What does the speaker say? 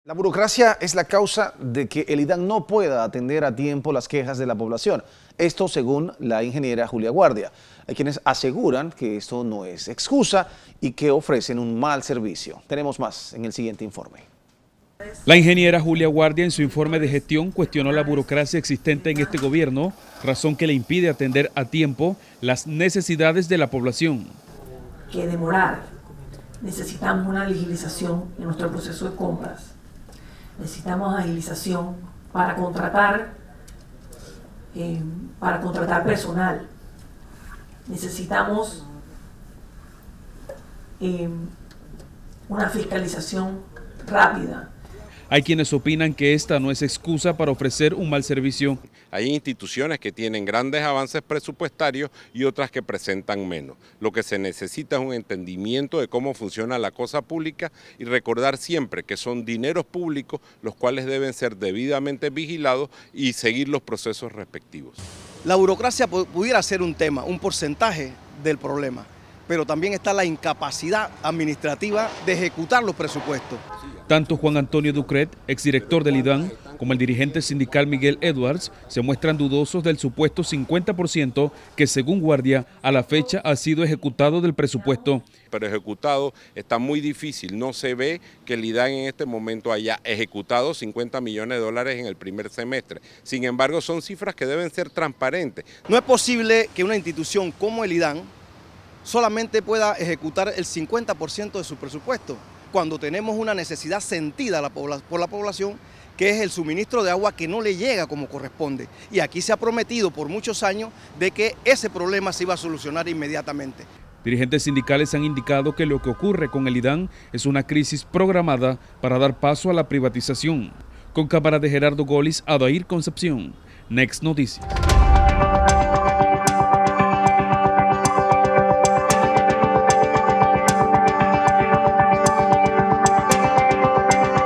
La burocracia es la causa de que el IDAN no pueda atender a tiempo las quejas de la población. Esto según la ingeniera Julia Guardia. Hay quienes aseguran que esto no es excusa y que ofrecen un mal servicio. Tenemos más en el siguiente informe. La ingeniera Julia Guardia en su informe de gestión cuestionó la burocracia existente en este gobierno, razón que le impide atender a tiempo las necesidades de la población. Que demorar, necesitamos una agilización en nuestro proceso de compras. Necesitamos agilización para contratar personal. Necesitamos una fiscalización rápida. Hay quienes opinan que esta no es excusa para ofrecer un mal servicio. Hay instituciones que tienen grandes avances presupuestarios y otras que presentan menos. Lo que se necesita es un entendimiento de cómo funciona la cosa pública y recordar siempre que son dineros públicos los cuales deben ser debidamente vigilados y seguir los procesos respectivos. La burocracia pudiera ser un tema, un porcentaje del problema, pero también está la incapacidad administrativa de ejecutar los presupuestos. Tanto Juan Antonio Ducret, exdirector del IDAN, como el dirigente sindical Miguel Edwards se muestran dudosos del supuesto 50% que según Guardia a la fecha ha sido ejecutado del presupuesto. Pero ejecutado está muy difícil, no se ve que el IDAN en este momento haya ejecutado $50 millones en el primer semestre. Sin embargo, son cifras que deben ser transparentes. No es posible que una institución como el IDAN solamente pueda ejecutar el 50% de su presupuesto, cuando tenemos una necesidad sentida por la población, que es el suministro de agua que no le llega como corresponde. Y aquí se ha prometido por muchos años de que ese problema se iba a solucionar inmediatamente. Dirigentes sindicales han indicado que lo que ocurre con el IDAN es una crisis programada para dar paso a la privatización. Con cámara de Gerardo Golis, Adair Concepción, Next Noticias.